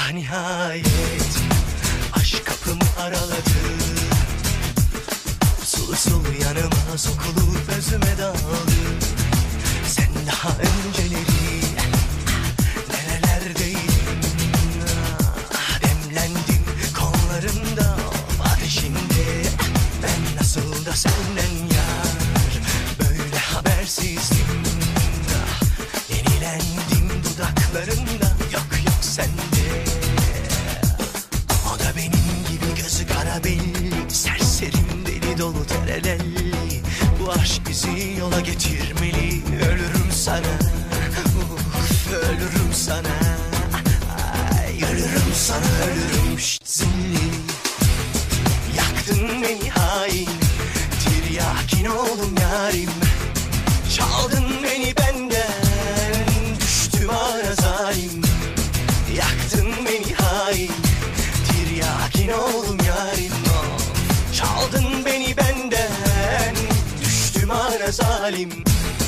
Ah nihayet aşk kapımı araladı. Sulu sulu yanıma sokulup özüme daldı. Sen daha önceleri nerelerdeydin? Demlendim kollarında ateşinde. Ben nasıl da senden yar böyle habersizdim. Yenilendim dudaklarında, yok yok sende. O da benim gibi gözü kara belli, serserim deli dolu terelelli. Bu aşk bizi yola getirmeli. Ölürüm sana, ölürüm sana. Ay, ölürüm sana, ölürüm zilli. Yaktın beni hain, tiryakin oldum yarim. Çaldın beni benden, düştüm ara zalim. Yaktın beni hain, tiryakin oldum yarim. Çaldın beni benden, düştüm ara zalim.